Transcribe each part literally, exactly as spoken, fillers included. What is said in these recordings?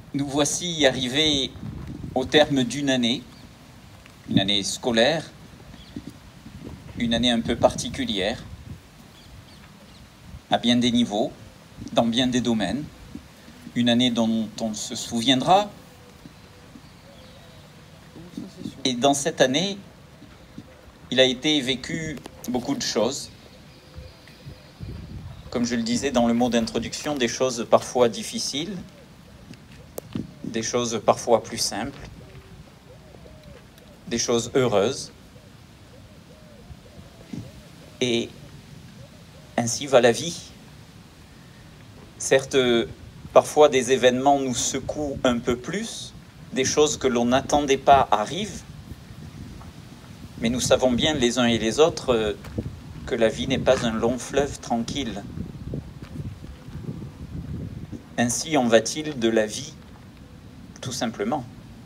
Nous voici arrivés au terme d'une année, une année scolaire, une année un peu particulière, à bien des niveaux, dans bien des domaines, une année dont on se souviendra. Et dans cette année, il a été vécu beaucoup de choses. Comme je le disais dans le mot d'introduction, des choses parfois difficiles, des choses parfois plus simples, des choses heureuses. Et ainsi va la vie. Certes, parfois des événements nous secouent un peu plus, des choses que l'on n'attendait pas arrivent, mais nous savons bien les uns et les autres que la vie n'est pas un long fleuve tranquille. Ainsi en va-t-il de la vie, tout simplement.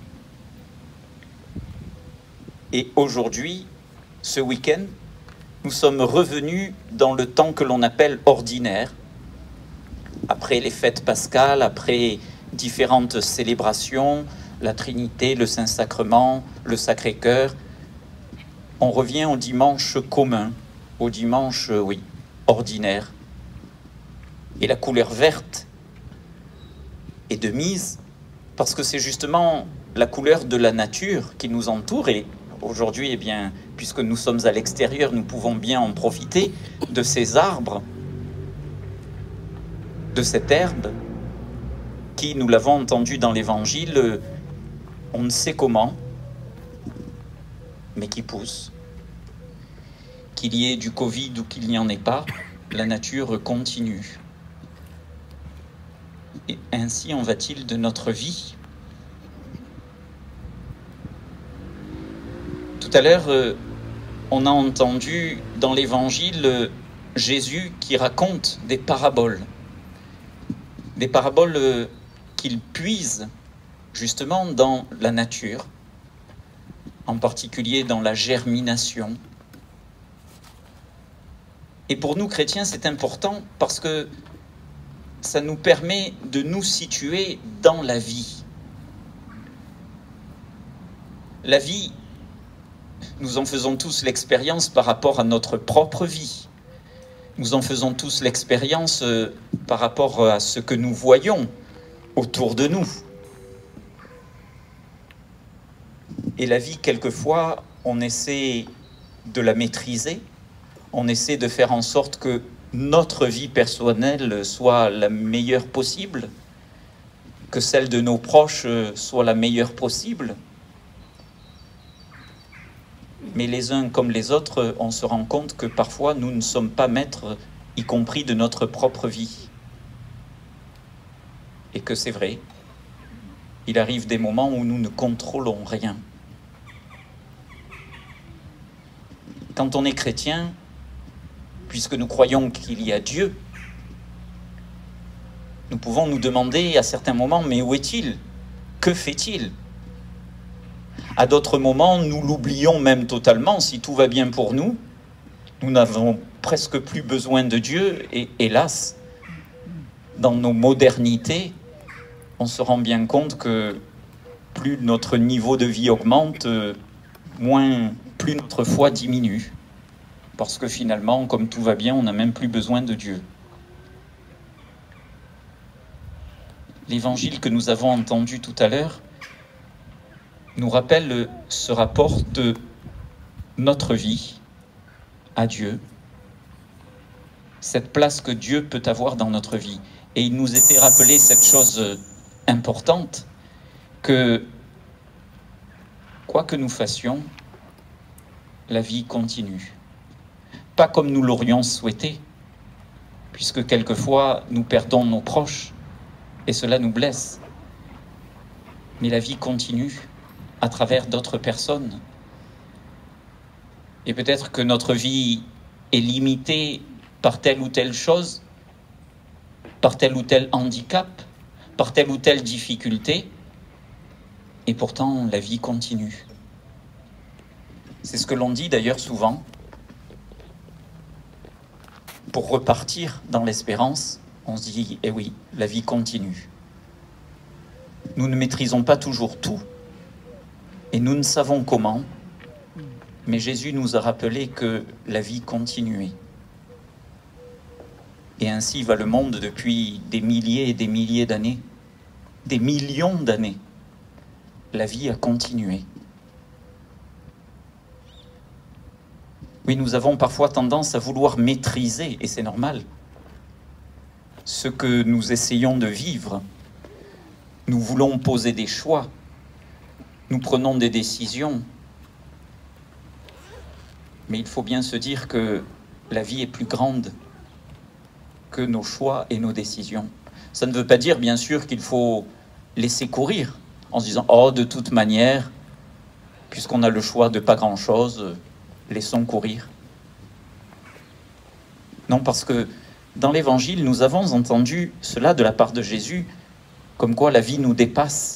Et aujourd'hui, ce week-end, nous sommes revenus dans le temps que l'on appelle ordinaire, après les fêtes pascales, après différentes célébrations, la Trinité, le Saint-Sacrement, le Sacré-Cœur. On revient au dimanche commun, au dimanche, oui, ordinaire. Et la couleur verte est de mise, parce que c'est justement la couleur de la nature qui nous entoure. Et aujourd'hui, eh bien, puisque nous sommes à l'extérieur, nous pouvons bien en profiter de ces arbres, de cette herbe, qui, nous l'avons entendu dans l'Évangile, on ne sait comment, mais qui pousse. Qu'il y ait du Covid ou qu'il n'y en ait pas, la nature continue. Et ainsi en va-t-il de notre vie. Tout à l'heure, euh, on a entendu dans l'Évangile euh, Jésus qui raconte des paraboles. Des paraboles euh, qu'il puise justement dans la nature, en particulier dans la germination. Et pour nous chrétiens, c'est important parce que ça nous permet de nous situer dans la vie. La vie, nous en faisons tous l'expérience par rapport à notre propre vie. Nous en faisons tous l'expérience euh, par rapport à ce que nous voyons autour de nous. Et la vie, quelquefois, on essaie de la maîtriser, on essaie de faire en sorte que notre vie personnelle soit la meilleure possible, que celle de nos proches soit la meilleure possible. Mais les uns comme les autres, on se rend compte que parfois nous ne sommes pas maîtres, y compris de notre propre vie. Et que c'est vrai, il arrive des moments où nous ne contrôlons rien. Quand on est chrétien, puisque nous croyons qu'il y a Dieu, nous pouvons nous demander à certains moments, mais où est-il? Que fait-il? À d'autres moments, nous l'oublions même totalement. Si tout va bien pour nous, nous n'avons presque plus besoin de Dieu. Et hélas, dans nos modernités, on se rend bien compte que plus notre niveau de vie augmente, moins, plus notre foi diminue. Parce que finalement, comme tout va bien, on n'a même plus besoin de Dieu. L'évangile que nous avons entendu tout à l'heure nous rappelle ce rapport de notre vie à Dieu, cette place que Dieu peut avoir dans notre vie. Et il nous était rappelé cette chose importante, que quoi que nous fassions, la vie continue. Pas comme nous l'aurions souhaité, puisque quelquefois nous perdons nos proches, et cela nous blesse. Mais la vie continue à travers d'autres personnes. Et peut-être que notre vie est limitée par telle ou telle chose, par tel ou tel handicap, par telle ou telle difficulté, et pourtant la vie continue. C'est ce que l'on dit d'ailleurs souvent. Pour repartir dans l'espérance, on se dit, eh oui, la vie continue. Nous ne maîtrisons pas toujours tout, et nous ne savons comment, mais Jésus nous a rappelé que la vie continuait. Et ainsi va le monde depuis des milliers et des milliers d'années, des millions d'années. La vie a continué. Oui, nous avons parfois tendance à vouloir maîtriser, et c'est normal, ce que nous essayons de vivre. Nous voulons poser des choix, nous prenons des décisions, mais il faut bien se dire que la vie est plus grande que nos choix et nos décisions. Ça ne veut pas dire, bien sûr, qu'il faut laisser courir, en se disant « Oh, de toute manière, puisqu'on a le choix de pas grand-chose, laissons courir. » Non, parce que dans l'Évangile, nous avons entendu cela de la part de Jésus, comme quoi la vie nous dépasse.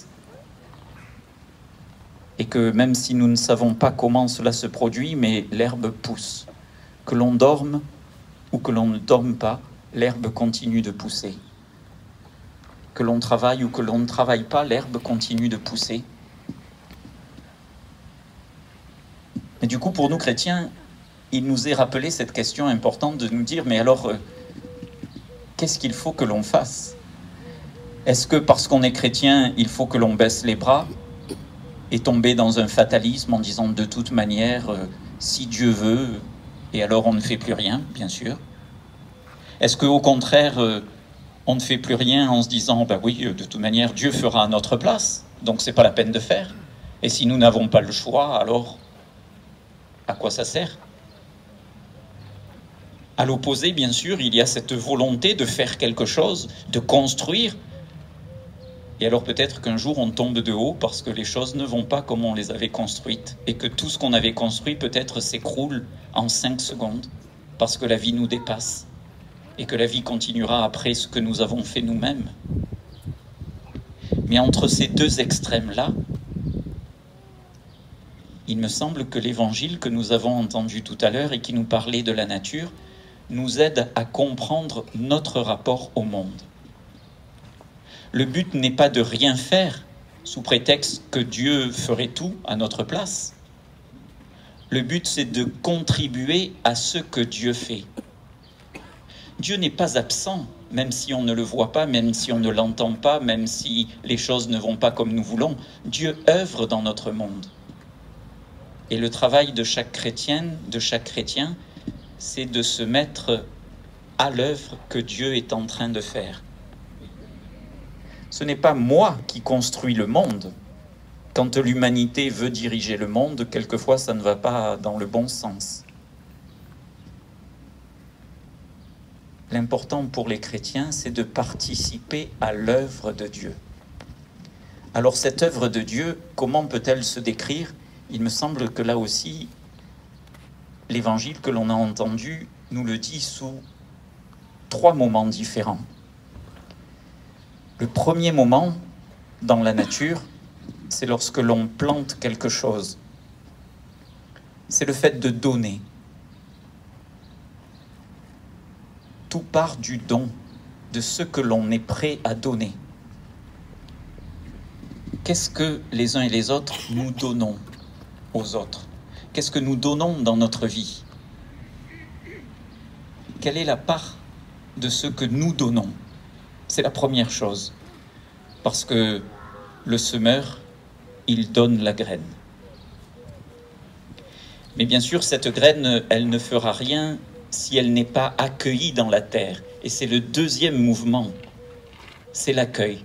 Et que même si nous ne savons pas comment cela se produit, mais l'herbe pousse. Que l'on dorme ou que l'on ne dorme pas, l'herbe continue de pousser. Que l'on travaille ou que l'on ne travaille pas, l'herbe continue de pousser. Mais du coup, pour nous chrétiens, il nous est rappelé cette question importante de nous dire, mais alors, euh, qu'est-ce qu'il faut que l'on fasse? Est-ce que parce qu'on est chrétien, il faut que l'on baisse les bras et tomber dans un fatalisme en disant de toute manière, euh, si Dieu veut, et alors on ne fait plus rien, bien sûr? Est-ce qu'au contraire, euh, on ne fait plus rien en se disant, ben oui, de toute manière, Dieu fera à notre place, donc c'est pas la peine de faire. Et si nous n'avons pas le choix, alors à quoi ça sert? À l'opposé, bien sûr, il y a cette volonté de faire quelque chose, de construire. Et alors peut-être qu'un jour on tombe de haut parce que les choses ne vont pas comme on les avait construites et que tout ce qu'on avait construit peut-être s'écroule en cinq secondes parce que la vie nous dépasse et que la vie continuera après ce que nous avons fait nous-mêmes. Mais entre ces deux extrêmes-là, il me semble que l'évangile que nous avons entendu tout à l'heure et qui nous parlait de la nature nous aide à comprendre notre rapport au monde. Le but n'est pas de rien faire sous prétexte que Dieu ferait tout à notre place. Le but, c'est de contribuer à ce que Dieu fait. Dieu n'est pas absent, même si on ne le voit pas, même si on ne l'entend pas, même si les choses ne vont pas comme nous voulons. Dieu œuvre dans notre monde. Et le travail de chaque chrétienne, de chaque chrétien, c'est de se mettre à l'œuvre que Dieu est en train de faire. Ce n'est pas moi qui construis le monde. Quand l'humanité veut diriger le monde, quelquefois ça ne va pas dans le bon sens. L'important pour les chrétiens, c'est de participer à l'œuvre de Dieu. Alors cette œuvre de Dieu, comment peut-elle se décrire? Il me semble que là aussi, l'évangile que l'on a entendu nous le dit sous trois moments différents. Le premier moment dans la nature, c'est lorsque l'on plante quelque chose. C'est le fait de donner. Tout part du don, de ce que l'on est prêt à donner. Qu'est-ce que les uns et les autres nous donnons aux autres? Qu'est-ce que nous donnons dans notre vie? Quelle est la part de ce que nous donnons? C'est la première chose. Parce que le semeur, il donne la graine. Mais bien sûr, cette graine, elle ne fera rien si elle n'est pas accueillie dans la terre. Et c'est le deuxième mouvement, c'est l'accueil.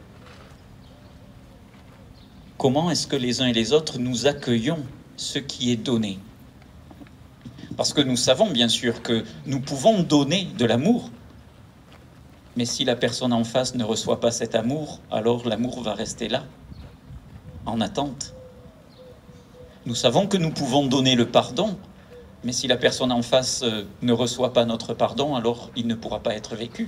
Comment est-ce que les uns et les autres nous accueillons ce qui est donné? Parce que nous savons bien sûr que nous pouvons donner de l'amour, mais si la personne en face ne reçoit pas cet amour, alors l'amour va rester là, en attente. Nous savons que nous pouvons donner le pardon, mais si la personne en face ne reçoit pas notre pardon, alors il ne pourra pas être vécu.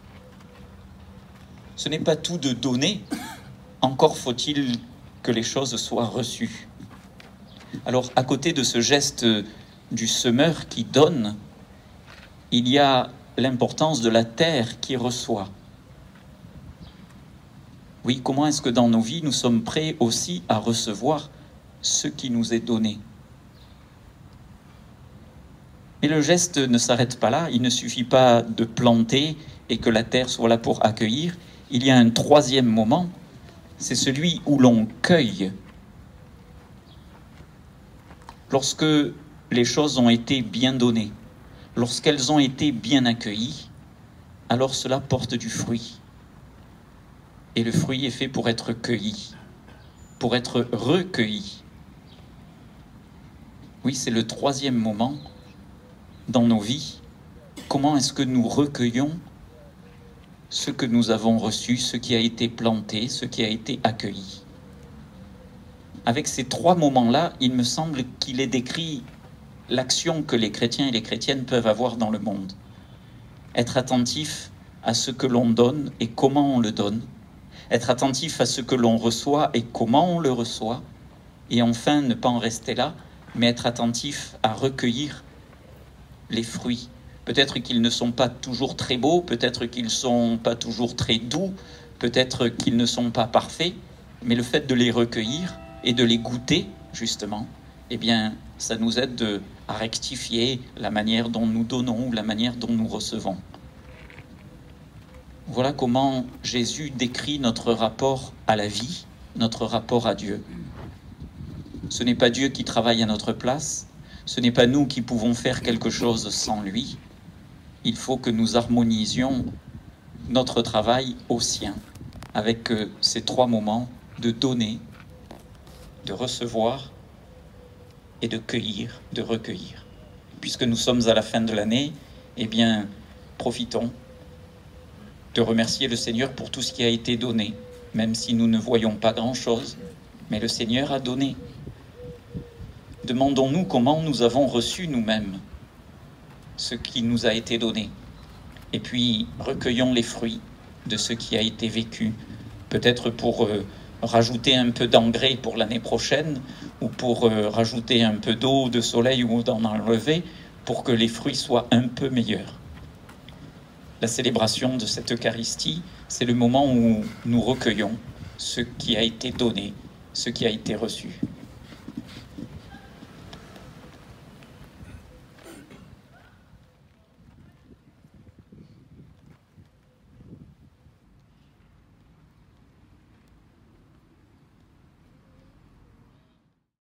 Ce n'est pas tout de donner, encore faut-il que les choses soient reçues. Alors, à côté de ce geste du semeur qui donne, il y a l'importance de la terre qui reçoit. Oui, comment est-ce que dans nos vies, nous sommes prêts aussi à recevoir ce qui nous est donné? Mais le geste ne s'arrête pas là, il ne suffit pas de planter et que la terre soit là pour accueillir. Il y a un troisième moment, c'est celui où l'on cueille. Lorsque les choses ont été bien données, lorsqu'elles ont été bien accueillies, alors cela porte du fruit. Et le fruit est fait pour être cueilli, pour être recueilli. Oui, c'est le troisième moment dans nos vies. Comment est-ce que nous recueillons ce que nous avons reçu, ce qui a été planté, ce qui a été accueilli? Avec ces trois moments-là, il me semble qu'il est décrit l'action que les chrétiens et les chrétiennes peuvent avoir dans le monde. Être attentif à ce que l'on donne et comment on le donne. Être attentif à ce que l'on reçoit et comment on le reçoit. Et enfin, ne pas en rester là, mais être attentif à recueillir les fruits. Peut-être qu'ils ne sont pas toujours très beaux, peut-être qu'ils ne sont pas toujours très doux, peut-être qu'ils ne sont pas parfaits, mais le fait de les recueillir et de les goûter, justement, eh bien, ça nous aide de, à rectifier la manière dont nous donnons ou la manière dont nous recevons. Voilà comment Jésus décrit notre rapport à la vie, notre rapport à Dieu. Ce n'est pas Dieu qui travaille à notre place, ce n'est pas nous qui pouvons faire quelque chose sans lui. Il faut que nous harmonisions notre travail au sien, avec ces trois moments de donner, de recevoir et de cueillir, de recueillir. Puisque nous sommes à la fin de l'année, eh bien, profitons de remercier le Seigneur pour tout ce qui a été donné, même si nous ne voyons pas grand-chose, mais le Seigneur a donné. Demandons-nous comment nous avons reçu nous-mêmes ce qui nous a été donné. Et puis, recueillons les fruits de ce qui a été vécu, peut-être pour euh, rajouter un peu d'engrais pour l'année prochaine, ou pour euh, rajouter un peu d'eau, de soleil, ou d'en enlever, pour que les fruits soient un peu meilleurs. La célébration de cette Eucharistie, c'est le moment où nous recueillons ce qui a été donné, ce qui a été reçu.